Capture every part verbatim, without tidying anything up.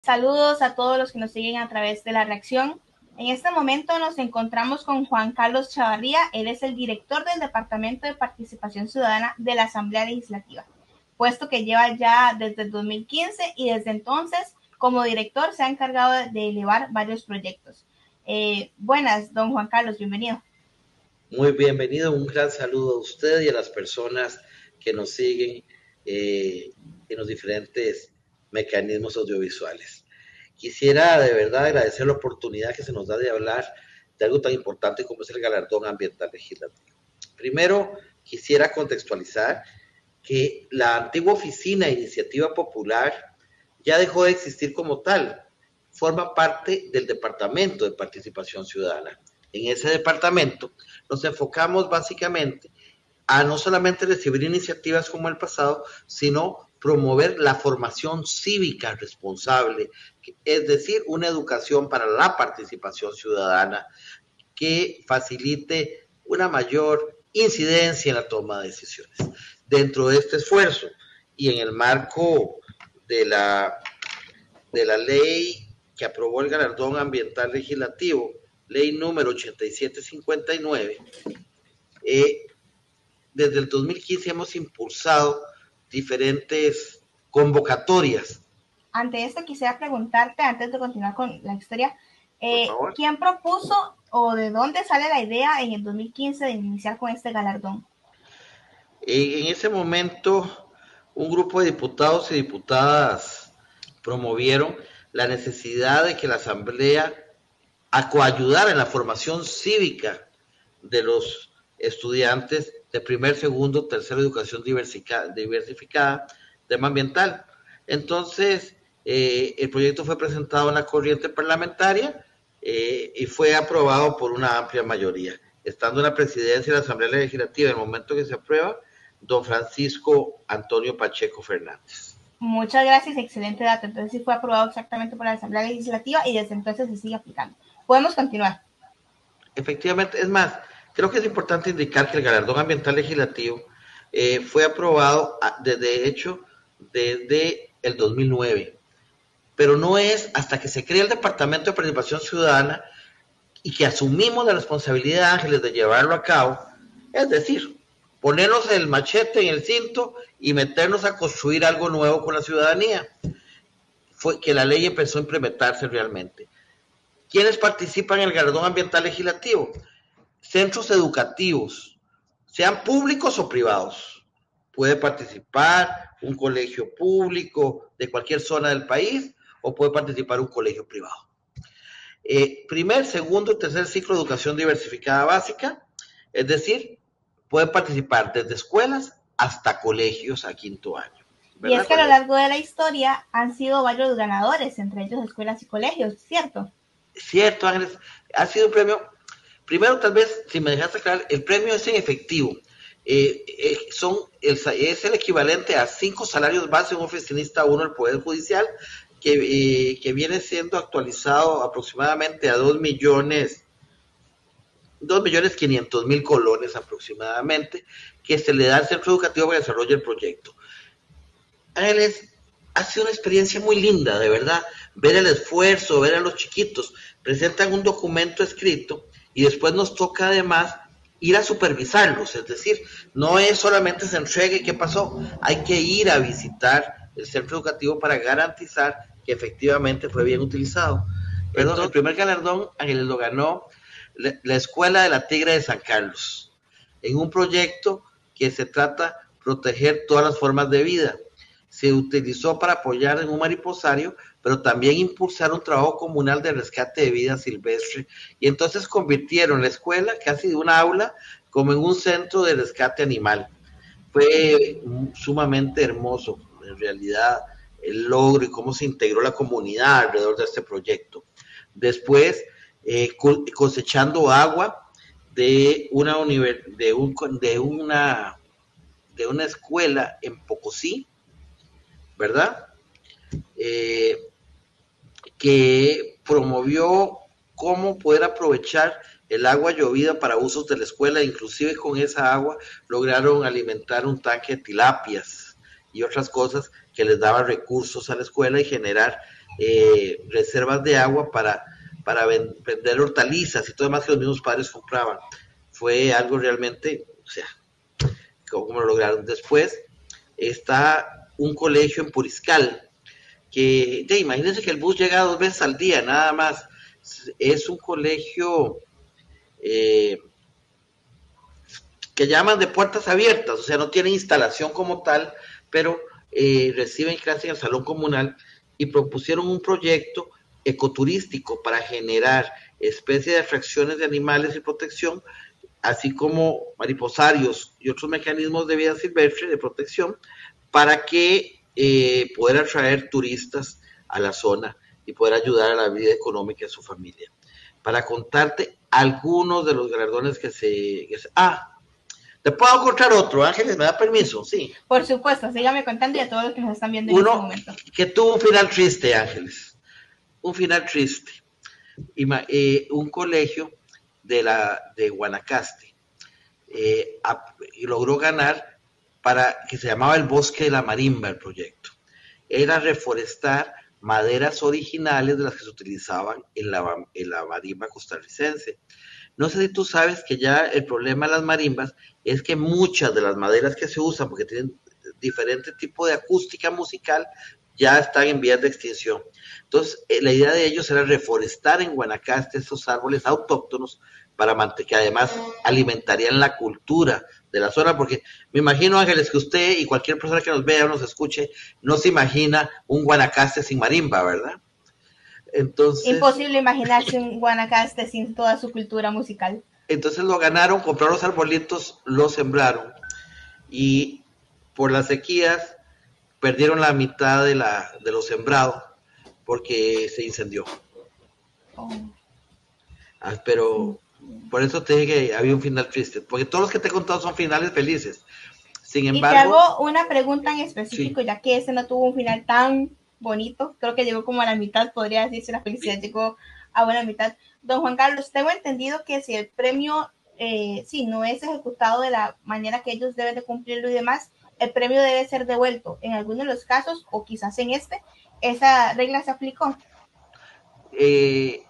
Saludos a todos los que nos siguen a través de la reacción. En este momento nos encontramos con Juan Carlos Chavarría. Él es el director del Departamento de Participación Ciudadana de la Asamblea Legislativa, puesto que lleva ya desde el dos mil quince y desde entonces, como director, se ha encargado de elevar varios proyectos. Eh, buenas, don Juan Carlos, bienvenido. Muy bienvenido, un gran saludo a usted y a las personas que nos siguen eh, en los diferentes mecanismos audiovisuales. Quisiera de verdad agradecer la oportunidad que se nos da de hablar de algo tan importante como es el galardón ambiental legislativo. Primero, quisiera contextualizar que la antigua oficina de Iniciativa Popular ya dejó de existir como tal, forma parte del Departamento de Participación Ciudadana. En ese departamento nos enfocamos básicamente a no solamente recibir iniciativas como el pasado, sino promover la formación cívica responsable, es decir, una educación para la participación ciudadana que facilite una mayor incidencia en la toma de decisiones. Dentro de este esfuerzo y en el marco de la, de la ley que aprobó el galardón ambiental legislativo, ley número ochenta y siete cincuenta y nueve, eh, desde el dos mil quince hemos impulsado diferentes convocatorias. Ante esto quisiera preguntarte, antes de continuar con la historia, eh, ¿quién propuso o de dónde sale la idea en el dos mil quince de iniciar con este galardón? En ese momento, un grupo de diputados y diputadas promovieron la necesidad de que la Asamblea a coayudar en la formación cívica de los estudiantes de primer, segundo, tercera educación diversificada, tema ambiental. Entonces, eh, el proyecto fue presentado en la corriente parlamentaria eh, y fue aprobado por una amplia mayoría. Estando en la presidencia de la Asamblea Legislativa, en el momento que se aprueba, don Francisco Antonio Pacheco Fernández. Muchas gracias, excelente dato. Entonces sí fue aprobado exactamente por la Asamblea Legislativa y desde entonces se sigue aplicando. Podemos continuar. Efectivamente, es más, creo que es importante indicar que el galardón ambiental legislativo eh, fue aprobado, de hecho, desde el dos mil nueve, pero no es hasta que se crea el Departamento de Participación Ciudadana y que asumimos la responsabilidad, Ángeles, de llevarlo a cabo, es decir, ponernos el machete en el cinto y meternos a construir algo nuevo con la ciudadanía, fue que la ley empezó a implementarse realmente. ¿Quiénes participan en el galardón ambiental legislativo? Centros educativos, sean públicos o privados. Puede participar un colegio público de cualquier zona del país o puede participar un colegio privado. Eh, primer, segundo y tercer ciclo de educación diversificada básica, es decir, pueden participar desde escuelas hasta colegios a quinto año. ¿Verdad? Y es que a lo largo de la historia han sido varios ganadores, entre ellos escuelas y colegios, ¿cierto? Cierto, Ángeles, ha sido un premio. Primero, tal vez, si me dejas aclarar, el premio es en efectivo. Eh, eh, son el, es el equivalente a cinco salarios base de un oficinista uno del Poder Judicial, que, eh, que viene siendo actualizado aproximadamente a dos millones, dos millones quinientos mil colones aproximadamente, que se le da al centro educativo para desarrollar el proyecto. Ángeles, ha sido una experiencia muy linda, de verdad, ver el esfuerzo, ver a los chiquitos, presentan un documento escrito y después nos toca además ir a supervisarlos, es decir, no es solamente se entregue qué pasó, hay que ir a visitar el centro educativo para garantizar que efectivamente fue bien utilizado. Perdón, Entonces, el primer galardón Ángeles lo ganó la, la Escuela de la Tigre de San Carlos, en un proyecto que se trata de proteger todas las formas de vida. Se utilizó para apoyar en un mariposario, pero también impulsar un trabajo comunal de rescate de vida silvestre, y entonces convirtieron la escuela casi de una aula como en un centro de rescate animal. Fue sumamente hermoso, en realidad, el logro y cómo se integró la comunidad alrededor de este proyecto. Después, eh, cosechando agua de una, de, un, de, una, de una escuela en Pocosí, ¿verdad? Eh, que promovió cómo poder aprovechar el agua llovida para usos de la escuela, inclusive con esa agua lograron alimentar un tanque de tilapias y otras cosas que les daban recursos a la escuela y generar eh, reservas de agua para, para vender hortalizas y todo demás que los mismos padres compraban. Fue algo realmente, o sea, ¿cómo lo lograron? Después está un colegio en Puriscal, que, de, imagínense que el bus llega dos veces al día, nada más. Es un colegio eh, que llaman de puertas abiertas, o sea, no tiene instalación como tal, pero eh, reciben clases en el salón comunal y propusieron un proyecto ecoturístico para generar especies de atracciones de animales y protección, así como mariposarios y otros mecanismos de vida silvestre de protección, para que eh, poder atraer turistas a la zona y poder ayudar a la vida económica de su familia. Para contarte algunos de los galardones que se... Que se ah, ¿te puedo contar otro, Ángeles? ¿Me da permiso? Sí. Por supuesto, sígame contando y a todos los que nos están viendo en Uno este momento. Que tuvo un final triste, Ángeles. Un final triste. Y, eh, un colegio de, la, de Guanacaste eh, a, y logró ganar para que se llamaba el Bosque de la Marimba el proyecto. Era reforestar maderas originales de las que se utilizaban en la, en la marimba costarricense. No sé si tú sabes que ya el problema de las marimbas es que muchas de las maderas que se usan, porque tienen diferente tipo de acústica musical, ya están en vías de extinción. Entonces, eh, la idea de ellos era reforestar en Guanacaste esos árboles autóctonos para mantener, que además alimentarían la cultura de la zona, porque me imagino, Ángeles, que usted y cualquier persona que nos vea o nos escuche, no se imagina un Guanacaste sin marimba, ¿verdad? Entonces, imposible imaginarse un Guanacaste sin toda su cultura musical. Entonces lo ganaron, compraron los arbolitos, los sembraron y por las sequías perdieron la mitad de, la, de lo sembrado porque se incendió. Oh. Ah, pero sí. Por eso te dije que había un final triste, porque todos los que te he contado son finales felices. Sin embargo, y te hago una pregunta en específico, sí. Ya que ese no tuvo un final tan bonito, creo que llegó como a la mitad, podría decirse, la felicidad sí. Llegó a buena mitad. Don Juan Carlos, tengo entendido que si el premio, eh, sí, no es ejecutado de la manera que ellos deben de cumplirlo y demás, el premio debe ser devuelto. En algunos de los casos, o quizás en este, ¿esa regla se aplicó? Eh,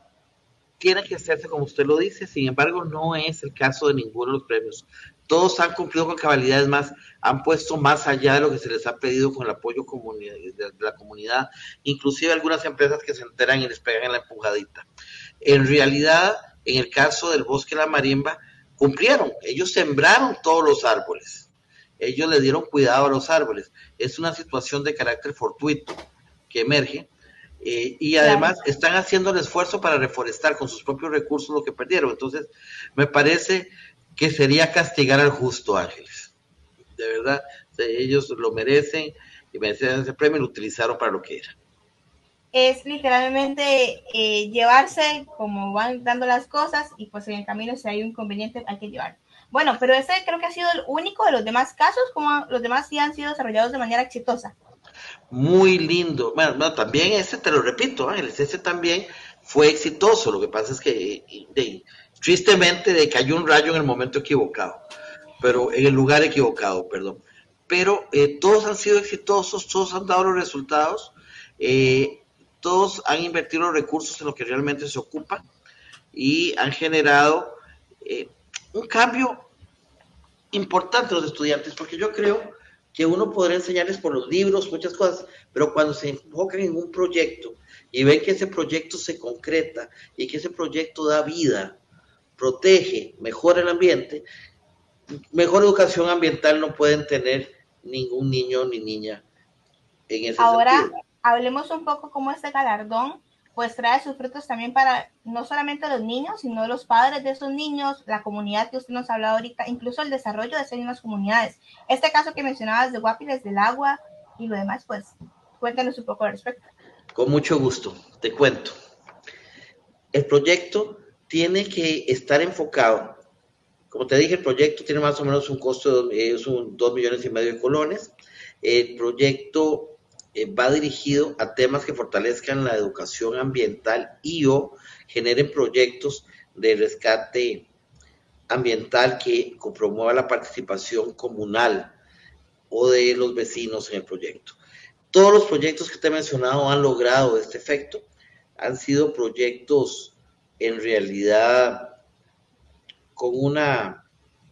tiene que hacerse como usted lo dice, sin embargo, no es el caso de ninguno de los premios. Todos han cumplido con cabalidades más, han puesto más allá de lo que se les ha pedido con el apoyo de la comunidad, inclusive algunas empresas que se enteran y les pegan en la empujadita. En realidad, en el caso del Bosque de la Marimba, cumplieron, ellos sembraron todos los árboles, ellos le dieron cuidado a los árboles. Es una situación de carácter fortuito que emerge, eh, y además claro. Están haciendo el esfuerzo para reforestar con sus propios recursos lo que perdieron. Entonces, me parece que sería castigar al justo, Ángeles. De verdad, ellos lo merecen y merecen ese premio y lo utilizaron para lo que era. Es literalmente eh, llevarse como van dando las cosas y pues en el camino si hay un inconveniente hay que llevarlo. Bueno, pero ese creo que ha sido el único de los demás casos, como los demás sí han sido desarrollados de manera exitosa. Muy lindo. Bueno, bueno, también ese, te lo repito, Ángeles, ese también fue exitoso. Lo que pasa es que de, tristemente de cayó un rayo en el momento equivocado, pero en el lugar equivocado, perdón. Pero eh, todos han sido exitosos, todos han dado los resultados, eh, todos han invertido los recursos en lo que realmente se ocupa y han generado eh, un cambio importante a los estudiantes, porque yo creo que uno podrá enseñarles por los libros muchas cosas, pero cuando se enfocan en un proyecto y ven que ese proyecto se concreta y que ese proyecto da vida, protege, mejora el ambiente, mejor educación ambiental no pueden tener ningún niño ni niña en ese Ahora, sentido. Hablemos un poco cómo este galardón pues trae sus frutos también para no solamente los niños, sino los padres de esos niños, la comunidad que usted nos ha hablado ahorita, incluso el desarrollo de esas mismas comunidades. Este caso que mencionabas de Guapiles del agua y lo demás, pues cuéntanos un poco al respecto. Con mucho gusto, te cuento. El proyecto tiene que estar enfocado, como te dije, el proyecto tiene más o menos un costo de es un dos millones y medio de colones. El proyecto Eh, va dirigido a temas que fortalezcan la educación ambiental y o generen proyectos de rescate ambiental que promueva la participación comunal o de los vecinos en el proyecto. Todos los proyectos que te he mencionado han logrado este efecto. Han sido proyectos en realidad con una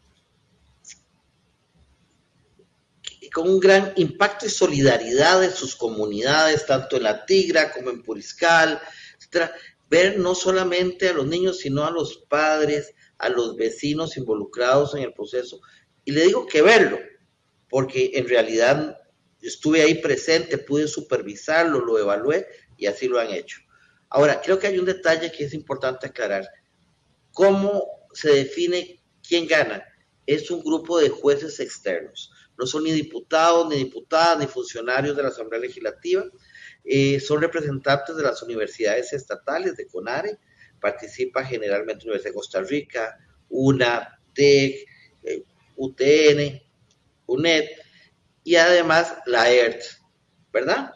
con un gran impacto y solidaridad de sus comunidades, tanto en La Tigra como en Puriscal, etcétera. Ver no solamente a los niños, sino a los padres, a los vecinos involucrados en el proceso. Y le digo que verlo, porque en realidad estuve ahí presente, pude supervisarlo, lo evalué y así lo han hecho. Ahora, creo que hay un detalle que es importante aclarar. ¿Cómo se define quién gana? Es un grupo de jueces externos. No son ni diputados, ni diputadas, ni funcionarios de la Asamblea Legislativa. Eh, son representantes de las universidades estatales, de CONARE. Participa generalmente la Universidad de Costa Rica, UNA, T E C, eh, U T N, UNED y además la E R T, ¿verdad?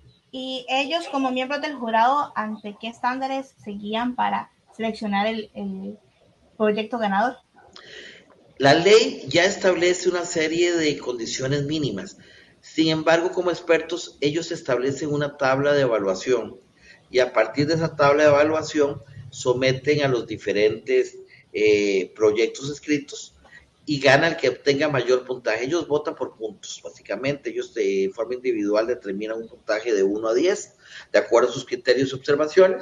Y ellos, como miembros del jurado, ¿ante qué estándares se guían para seleccionar el, el proyecto ganador? La ley ya establece una serie de condiciones mínimas. Sin embargo, como expertos, ellos establecen una tabla de evaluación y a partir de esa tabla de evaluación someten a los diferentes eh, proyectos escritos y gana el que obtenga mayor puntaje. Ellos votan por puntos, básicamente. Ellos de forma individual determinan un puntaje de uno a diez, de acuerdo a sus criterios y observaciones.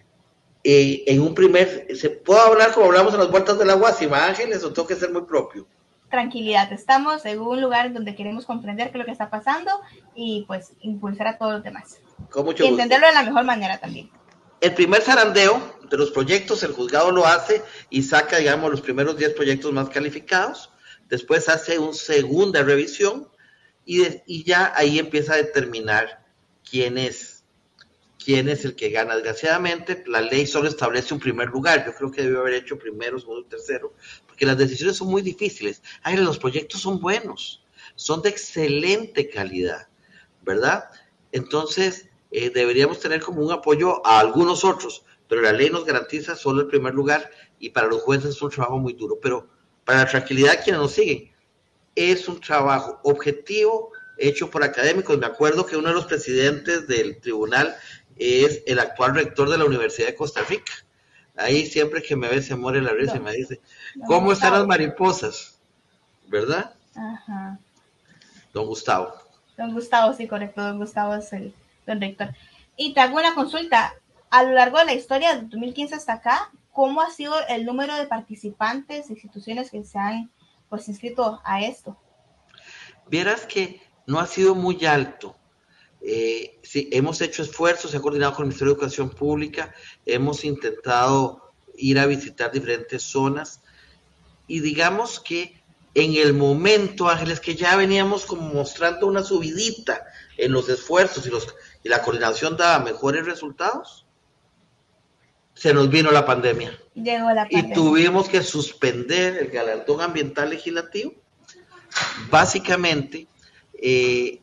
Eh, en un primer, ¿se puede hablar como hablamos en las vueltas de la Guasima, Ángeles, o tengo que ser muy propio? Tranquilidad, estamos en un lugar donde queremos comprender qué es lo que está pasando y pues impulsar a todos los demás. Con mucho y entenderlo gusto. de la mejor manera también. El primer zarandeo de los proyectos, el juzgado lo hace y saca, digamos, los primeros diez proyectos más calificados. Después hace una segunda revisión y, de, y ya ahí empieza a determinar quién es, quién es el que gana. Desgraciadamente, la ley solo establece un primer lugar. Yo creo que debió haber hecho primero, segundo, tercero, porque las decisiones son muy difíciles. Ay, los proyectos son buenos, son de excelente calidad, ¿verdad? Entonces, eh, deberíamos tener como un apoyo a algunos otros, pero la ley nos garantiza solo el primer lugar y para los jueces es un trabajo muy duro. Pero para la tranquilidad de quienes nos siguen, es un trabajo objetivo, hecho por académicos. Me acuerdo que uno de los presidentes del tribunal es el actual rector de la Universidad de Costa Rica. Ahí siempre que me ve se muere la risa y me dice, ¿cómo están las mariposas? ¿Verdad? Ajá. Don Gustavo. Don Gustavo, sí, correcto. Don Gustavo es el don rector. Y te hago una consulta. A lo largo de la historia, de dos mil quince hasta acá, ¿cómo ha sido el número de participantes, instituciones que se han pues inscrito a esto? Vieras que no ha sido muy alto. Eh, sí, hemos hecho esfuerzos, se ha coordinado con el Ministerio de Educación Pública, hemos intentado ir a visitar diferentes zonas y digamos que en el momento, Ángeles, que ya veníamos como mostrando una subidita en los esfuerzos y, los, y la coordinación daba mejores resultados, se nos vino la pandemia. Llegó la pandemia. Y tuvimos que suspender el galardón ambiental legislativo. Básicamente, eh,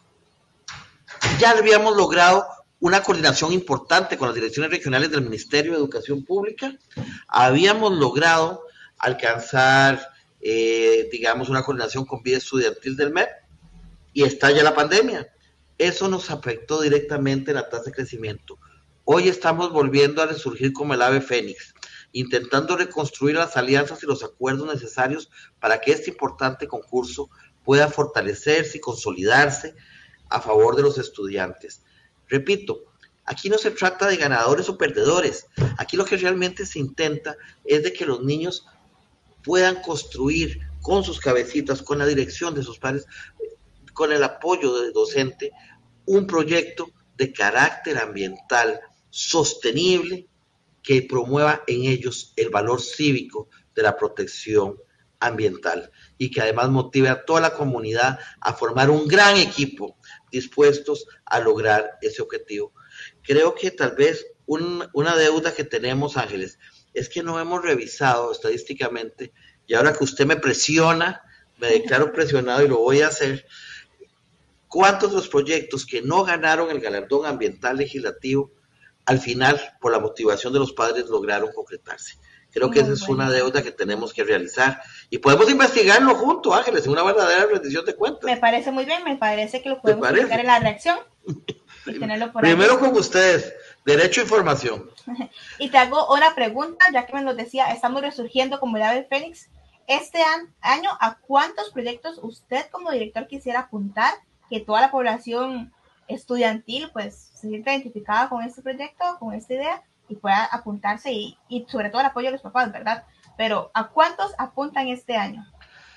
ya habíamos logrado una coordinación importante con las direcciones regionales del Ministerio de Educación Pública. Habíamos logrado alcanzar, eh, digamos, una coordinación con vida estudiantil del M E P y estalla la pandemia. Eso nos afectó directamente en la tasa de crecimiento. Hoy estamos volviendo a resurgir como el ave fénix, intentando reconstruir las alianzas y los acuerdos necesarios para que este importante concurso pueda fortalecerse y consolidarse a favor de los estudiantes. Repito, aquí no se trata de ganadores o perdedores. Aquí lo que realmente se intenta es de que los niños puedan construir con sus cabecitas, con la dirección de sus padres, con el apoyo del docente, un proyecto de carácter ambiental sostenible que promueva en ellos el valor cívico de la protección ambiental y que además motive a toda la comunidad a formar un gran equipo dispuestos a lograr ese objetivo. Creo que tal vez un, una deuda que tenemos, Ángeles, es que no hemos revisado estadísticamente, y ahora que usted me presiona, me declaro presionado y lo voy a hacer, cuántos de los proyectos que no ganaron el galardón ambiental legislativo, al final, por la motivación de los padres, lograron concretarse. Creo que esa es una deuda que tenemos que realizar. Y podemos investigarlo juntos, Ángeles, en una verdadera rendición de cuentas. Me parece muy bien, me parece que lo podemos publicar en la reacción. Y tenerlo por Primero ahí. con ustedes, derecho a información. Y te hago una pregunta, ya que me lo decía, estamos resurgiendo como el ave fénix. Este año, ¿a cuántos proyectos usted como director quisiera apuntar que toda la población estudiantil pues se sienta identificada con este proyecto, con esta idea y pueda apuntarse y, y sobre todo el apoyo de los papás, ¿verdad? Pero ¿a cuántos apuntan este año?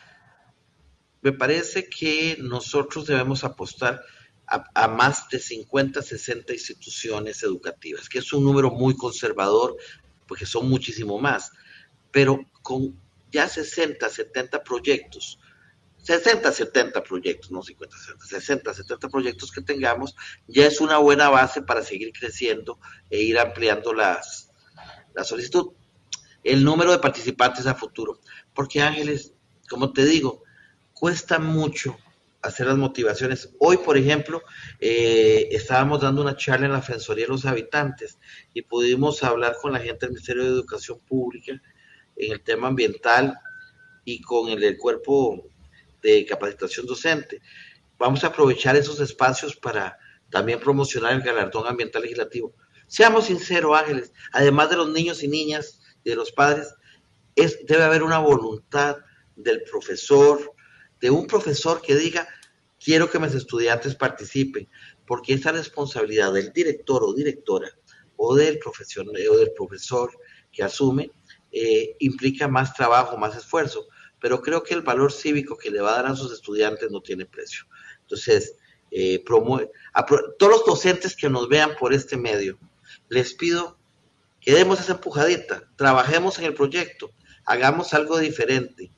Me parece que nosotros debemos apostar a, a más de cincuenta, sesenta instituciones educativas, que es un número muy conservador, porque son muchísimo más, pero con ya sesenta, setenta proyectos, sesenta, setenta proyectos, no cincuenta, sesenta, sesenta, setenta proyectos que tengamos, ya es una buena base para seguir creciendo e ir ampliando las, la solicitud, el número de participantes a futuro, porque Ángeles, como te digo, cuesta mucho hacer las motivaciones. Hoy, por ejemplo, eh, estábamos dando una charla en la Defensoría de los Habitantes y pudimos hablar con la gente del Ministerio de Educación Pública en el tema ambiental y con el, el cuerpo de capacitación docente. Vamos a aprovechar esos espacios para también promocionar el galardón ambiental legislativo. Seamos sinceros, Ángeles, además de los niños y niñas y de los padres, es, debe haber una voluntad del profesor, de un profesor que diga, quiero que mis estudiantes participen, porque esa responsabilidad del director o directora o del, profesional, o del profesor que asume eh, implica más trabajo, más esfuerzo, pero creo que el valor cívico que le va a dar a sus estudiantes no tiene precio. Entonces, eh, promueve, a pro, todos los docentes que nos vean por este medio, les pido que demos esa empujadita, trabajemos en el proyecto, hagamos algo diferente.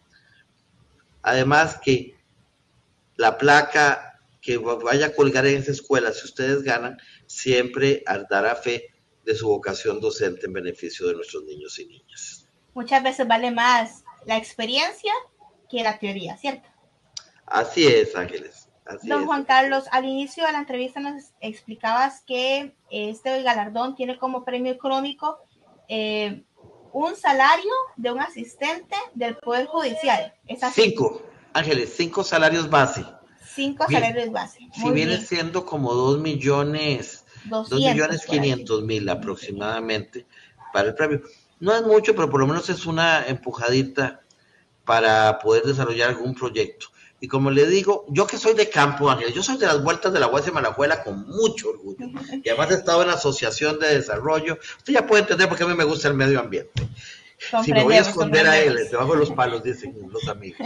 Además que la placa que vaya a colgar en esa escuela, si ustedes ganan, siempre dará fe de su vocación docente en beneficio de nuestros niños y niñas. Muchas veces vale más la experiencia que la teoría, ¿cierto? Así es, Ángeles. Así Don es. Juan Carlos, al inicio de la entrevista nos explicabas que este galardón tiene como premio económico eh, un salario de un asistente del Poder Judicial. ¿Es así? Cinco, Ángeles, cinco salarios base. Cinco bien, salarios base. Muy si viene bien. siendo como dos millones, dos millones quinientos mil aproximadamente para el premio. No es mucho, pero por lo menos es una empujadita para poder desarrollar algún proyecto. Y como le digo, yo que soy de campo, Ángel, yo soy de las vueltas de la U A S de Malajuela con mucho orgullo. Y además he estado en la Asociación de Desarrollo. Usted ya puede entender por qué a mí me gusta el medio ambiente. Si me voy a esconder a él, debajo de los palos, dicen los amigos.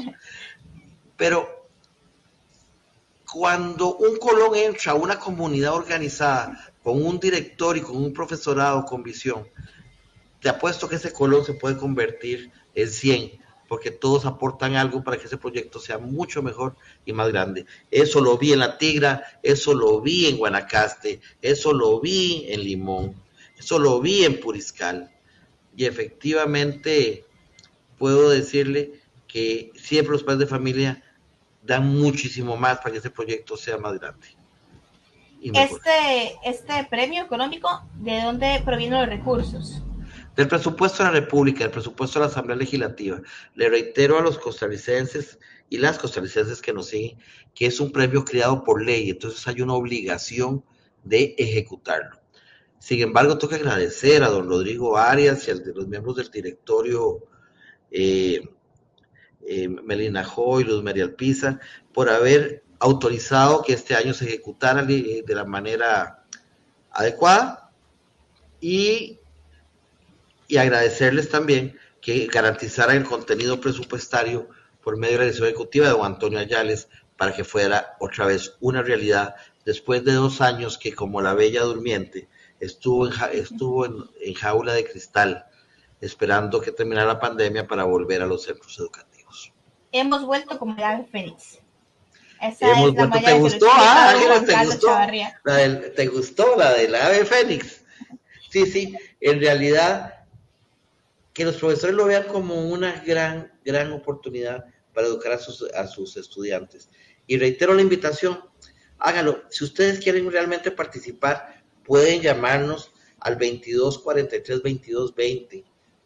Pero cuando un Colón entra a una comunidad organizada, con un director y con un profesorado con visión, te apuesto que ese Colón se puede convertir en cien, porque todos aportan algo para que ese proyecto sea mucho mejor y más grande. Eso lo vi en La Tigra, eso lo vi en Guanacaste, eso lo vi en Limón, eso lo vi en Puriscal. Y efectivamente puedo decirle que siempre los padres de familia dan muchísimo más para que ese proyecto sea más grande. Y este, este premio económico, ¿de dónde provienen los recursos? Del presupuesto de la República, del presupuesto de la Asamblea Legislativa. Le reitero a los costarricenses y las costarricenses que nos siguen que es un premio creado por ley, entonces hay una obligación de ejecutarlo. Sin embargo, tengo que agradecer a don Rodrigo Arias y a los miembros del directorio eh, eh, Melina Joy, Luz María Alpiza, por haber autorizado que este año se ejecutara de la manera adecuada y y agradecerles también que garantizaran el contenido presupuestario por medio de la dirección ejecutiva de don Antonio Ayales para que fuera otra vez una realidad después de dos años que como la Bella Durmiente estuvo en, estuvo en, en jaula de cristal esperando que terminara la pandemia para volver a los centros educativos. Hemos vuelto como el ave fénix. Esa Hemos es la vuelto, ¿te gustó? Ah, Ángeles, ¿te gustó? La del, ¿te gustó la del ave fénix? Sí, sí, en realidad que los profesores lo vean como una gran, gran oportunidad para educar a sus, a sus estudiantes. Y reitero la invitación, háganlo. Si ustedes quieren realmente participar, pueden llamarnos al veintidós cuarenta y tres veintidós veinte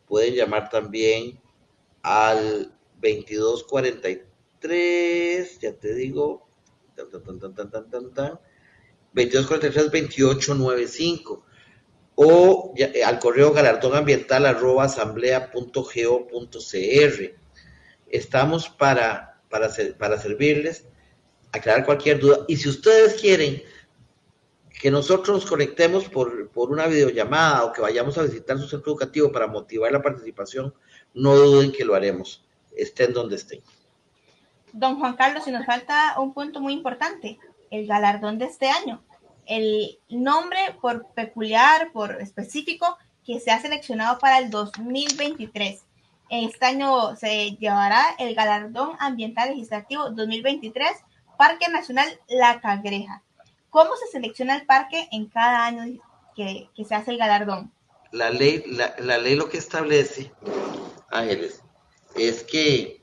pueden llamar también al veintidós cuarenta y tres, ya te digo, tan, tan, tan, tan, tan, tan, tan, veintidós cuarenta y tres, veintiocho noventa y cinco, o ya, eh, al correo galardonambiental arroba asamblea punto go punto cr. Estamos para, para, ser, para servirles, aclarar cualquier duda, y si ustedes quieren que nosotros nos conectemos por, por una videollamada o que vayamos a visitar su centro educativo para motivar la participación, no duden que lo haremos, estén donde estén. Don Juan Carlos, si nos falta un punto muy importante, el galardón de este año, el nombre por peculiar, por específico, que se ha seleccionado para el dos mil veintitrés. Este año se llevará el Galardón Ambiental Legislativo dos mil veintitrés, Parque Nacional La Cangreja. ¿Cómo se selecciona el parque en cada año que, que se hace el galardón? La ley, la, la ley lo que establece, Ángeles, es que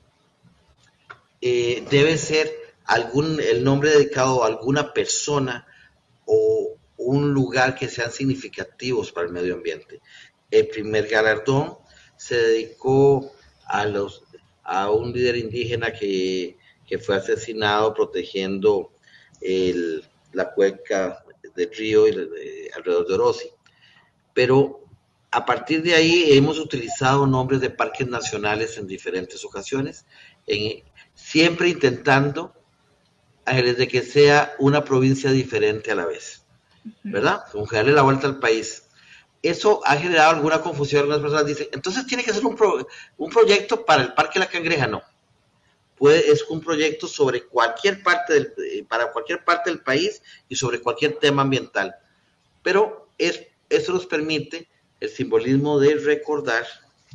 eh, debe ser algún el nombre dedicado a alguna persona o un lugar que sean significativos para el medio ambiente. El primer galardón se dedicó a los a un líder indígena que, que fue asesinado protegiendo el, la cuenca del río y de, alrededor de Orosi. Pero a partir de ahí hemos utilizado nombres de parques nacionales en diferentes ocasiones, en, siempre intentando de que sea una provincia diferente a la vez, ¿verdad? Como que darle la vuelta al país. Eso ha generado alguna confusión. Algunas personas dicen, entonces tiene que ser un, pro, un proyecto para el Parque La Cangreja. No, puede, es un proyecto sobre cualquier parte del, para cualquier parte del país y sobre cualquier tema ambiental. Pero es, eso nos permite el simbolismo de recordar,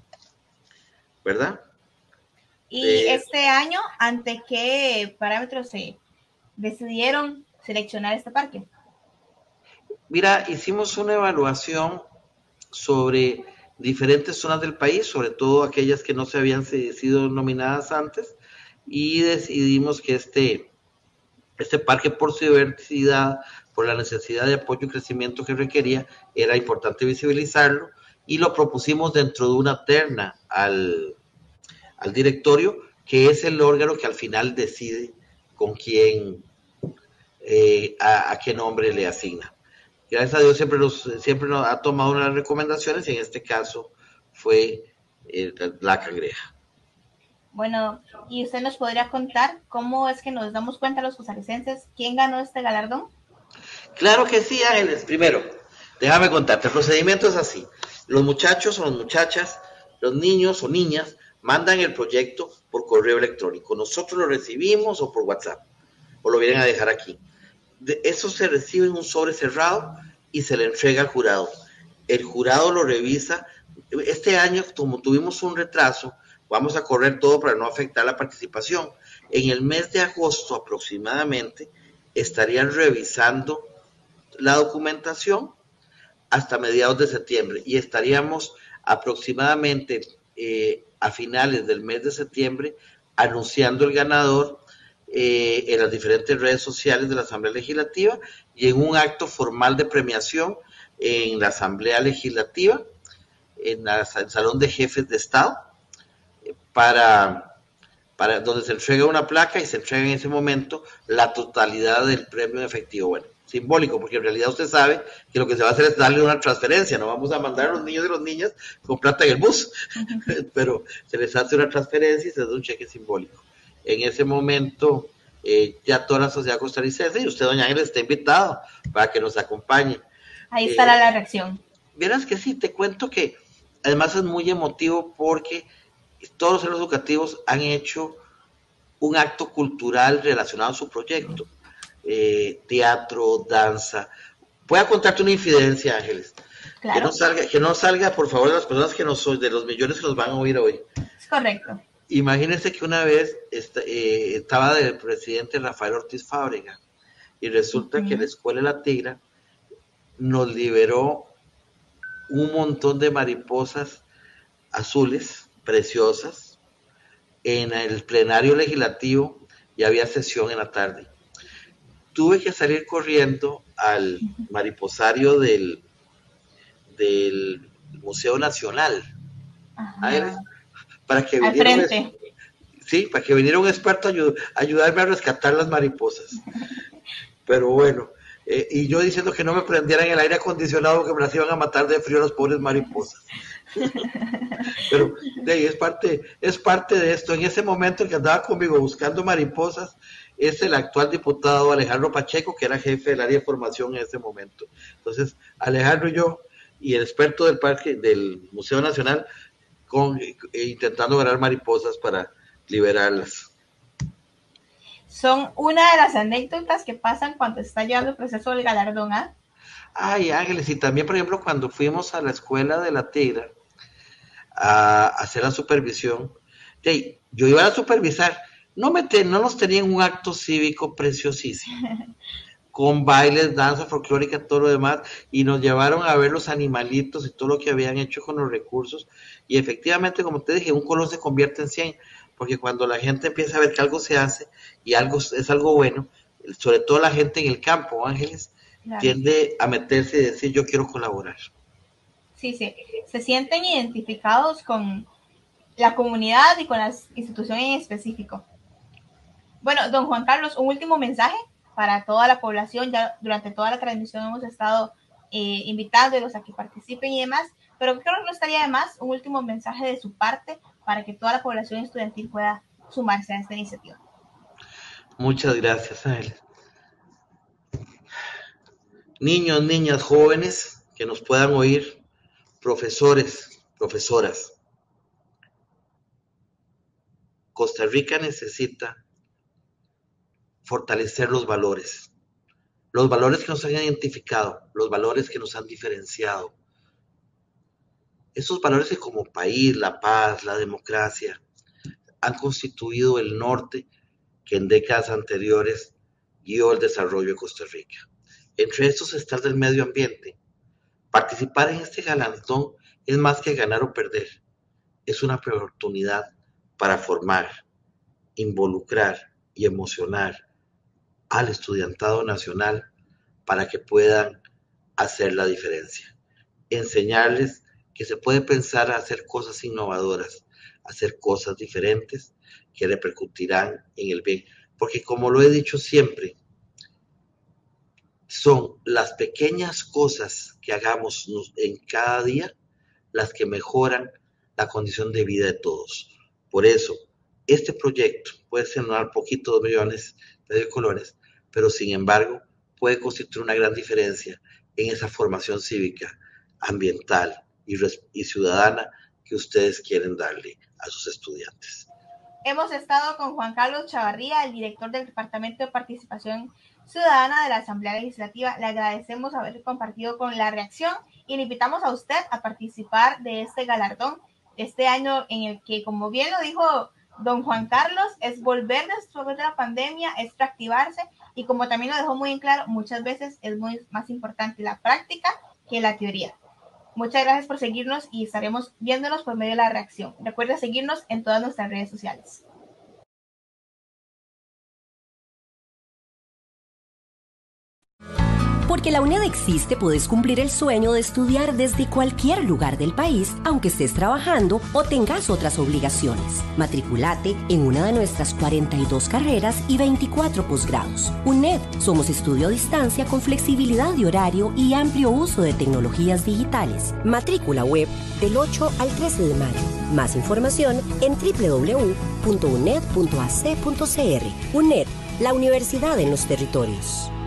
¿verdad? Y de, este año, ¿ante qué parámetros se decidieron seleccionar este parque? Mira, hicimos una evaluación sobre diferentes zonas del país, sobre todo aquellas que no se habían sido nominadas antes, y decidimos que este, este parque, por su diversidad, por la necesidad de apoyo y crecimiento que requería, era importante visibilizarlo, y lo propusimos dentro de una terna al, al directorio, que es el órgano que al final decide con quién, eh, a, a qué nombre le asigna. Gracias a Dios siempre nos, siempre nos ha tomado unas recomendaciones y en este caso fue eh, La Cangreja. Bueno, ¿y usted nos podría contar cómo es que nos damos cuenta los costarricenses quién ganó este galardón? Claro que sí, Ángeles. Primero, déjame contarte, el procedimiento es así. Los muchachos o las muchachas, los niños o niñas mandan el proyecto por correo electrónico. Nosotros lo recibimos o por WhatsApp, o lo vienen a dejar aquí. De eso se recibe en un sobre cerrado y se le entrega al jurado. El jurado lo revisa. Este año, como tuvimos un retraso, vamos a correr todo para no afectar la participación. En el mes de agosto aproximadamente estarían revisando la documentación hasta mediados de septiembre y estaríamos aproximadamente eh, a finales del mes de septiembre anunciando el ganador Eh, en las diferentes redes sociales de la Asamblea Legislativa y en un acto formal de premiación en la Asamblea Legislativa, en la, el Salón de Jefes de Estado, eh, para, para donde se entrega una placa y se entrega en ese momento la totalidad del premio en efectivo. Bueno, simbólico, porque en realidad usted sabe que lo que se va a hacer es darle una transferencia, no vamos a mandar a los niños y las niñas con plata en el bus, pero se les hace una transferencia y se da un cheque simbólico. En ese momento eh, ya toda la sociedad costarricense y usted, doña Ángeles, está invitado para que nos acompañe. Ahí estará eh, la reacción. Verás que sí, te cuento que además es muy emotivo porque todos los centros educativos han hecho un acto cultural relacionado a su proyecto. Eh, teatro, danza. Voy a contarte una infidencia, Ángeles. Claro. Que no salga, que no salga, por favor, de las personas que nos de los millones que nos van a oír hoy. Es correcto. Imagínense que una vez est eh, estaba el presidente Rafael Ortiz Fábrega y resulta uh-huh. que la Escuela La Tigra nos liberó un montón de mariposas azules, preciosas, en el plenario legislativo y había sesión en la tarde. Tuve que salir corriendo al uh-huh. mariposario del, del Museo Nacional. Ajá. Ángeles, para que viniera un, sí, para que viniera un experto a ayud, ayudarme a rescatar las mariposas. Pero bueno, eh, y yo diciendo que no me prendieran el aire acondicionado, que me las iban a matar de frío las pobres mariposas. Pero de ahí es parte, es parte de esto. En ese momento el que andaba conmigo buscando mariposas es el actual diputado Alejandro Pacheco, que era jefe del área de formación en ese momento. Entonces, Alejandro y yo, y el experto del parque, del Museo Nacional, con, eh, intentando ganar mariposas para liberarlas. Son una de las anécdotas que pasan cuando está llevando el proceso del galardón, ¿ah? Ay, Ángeles, y también, por ejemplo, cuando fuimos a la escuela de la Tigra a hacer la supervisión, hey, yo iba a supervisar, no, me te, no nos tenían un acto cívico preciosísimo, con bailes, danza folclórica, todo lo demás, y nos llevaron a ver los animalitos y todo lo que habían hecho con los recursos, y efectivamente, como te dije, un colón se convierte en cien, porque cuando la gente empieza a ver que algo se hace, y algo es algo bueno, sobre todo la gente en el campo, Ángeles, claro, tiende a meterse y decir, yo quiero colaborar. Sí, sí, se sienten identificados con la comunidad y con las instituciones en específico. Bueno, don Juan Carlos, un último mensaje para toda la población. Ya durante toda la transmisión hemos estado eh, invitándolos a que participen y demás, pero creo que no estaría de más un último mensaje de su parte para que toda la población estudiantil pueda sumarse a esta iniciativa. Muchas gracias, Ángel. Niños, niñas, jóvenes que nos puedan oír, profesores, profesoras. Costa Rica necesita fortalecer los valores, los valores que nos han identificado, los valores que nos han diferenciado. Esos valores que como país, la paz, la democracia, han constituido el norte que en décadas anteriores guió el desarrollo de Costa Rica. Entre estos está el del medio ambiente. Participar en este galardón es más que ganar o perder. Es una oportunidad para formar, involucrar y emocionar al estudiantado nacional para que puedan hacer la diferencia. Enseñarles que se puede pensar a hacer cosas innovadoras, hacer cosas diferentes que repercutirán en el bien. Porque como lo he dicho siempre, son las pequeñas cosas que hagamos en cada día las que mejoran la condición de vida de todos. Por eso, este proyecto puede sonar poquito, dos millones de colores, pero sin embargo puede constituir una gran diferencia en esa formación cívica, ambiental y, y ciudadana que ustedes quieren darle a sus estudiantes. Hemos estado con Juan Carlos Chavarría, el director del Departamento de Participación Ciudadana de la Asamblea Legislativa. Le agradecemos haber compartido con La Reacción y le invitamos a usted a participar de este galardón este año en el que, como bien lo dijo don Juan Carlos, es volver después de la pandemia, es reactivarse y como también lo dejó muy en claro, muchas veces es muy más importante la práctica que la teoría. Muchas gracias por seguirnos y estaremos viéndonos por medio de La Reacción. Recuerda seguirnos en todas nuestras redes sociales. Porque la UNED existe, puedes cumplir el sueño de estudiar desde cualquier lugar del país, aunque estés trabajando o tengas otras obligaciones. Matriculate en una de nuestras cuarenta y dos carreras y veinticuatro posgrados. UNED, somos estudio a distancia con flexibilidad de horario y amplio uso de tecnologías digitales. Matrícula web del ocho al trece de mayo. Más información en doble u doble u doble u punto uned punto a c punto c r. UNED, la universidad en los territorios.